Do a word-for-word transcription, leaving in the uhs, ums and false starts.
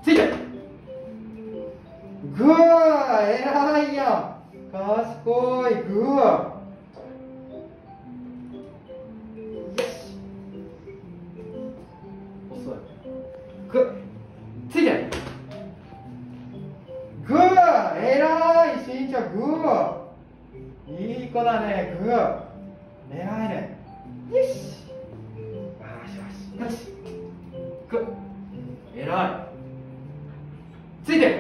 ついて。グー、偉いやん。賢い。グー。よし。遅い。グー。ついて。グー、偉い。しんちゃん、グー。いい子だね。グー。偉いね。よし。よしよし。よし。グー。偉い。ついて。